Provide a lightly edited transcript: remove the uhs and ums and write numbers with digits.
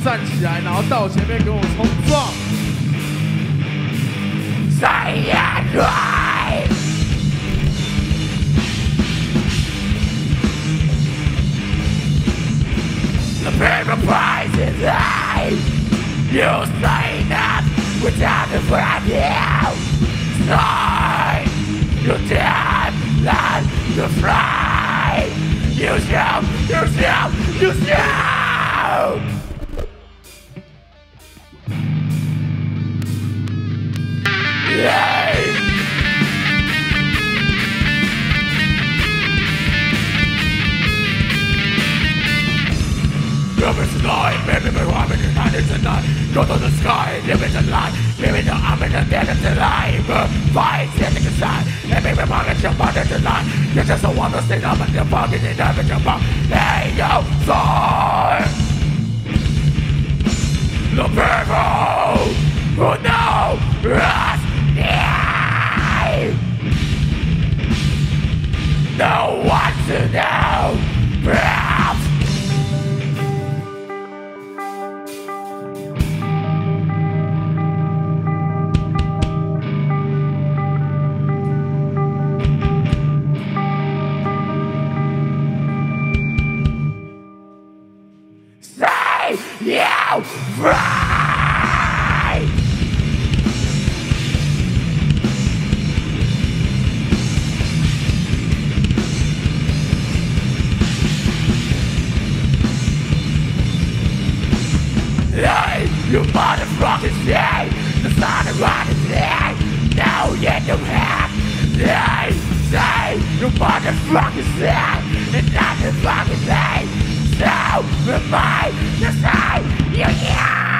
站起来，然后到前面跟我冲撞。 再也来。The paper price is high. You say that without the value. Sign your dead land to fly. You shout, you shout, you shout. Yeah. Live in the night, baby, my woman, and I need tonight. Go to the sky, live in the light, live in the arm and the dead of the life. Fight, sitting aside, and baby, my get your body tonight. You just don't want to stay up and you're fucking in heaven, you're fucking. Hey, yo, son! The people who know us, no one to know, perhaps. You right! Hey, you motherfucking say the sun is running day. No, you don't have. Hey, say you motherfucking say it's not the fucking day. So, remind yourself, you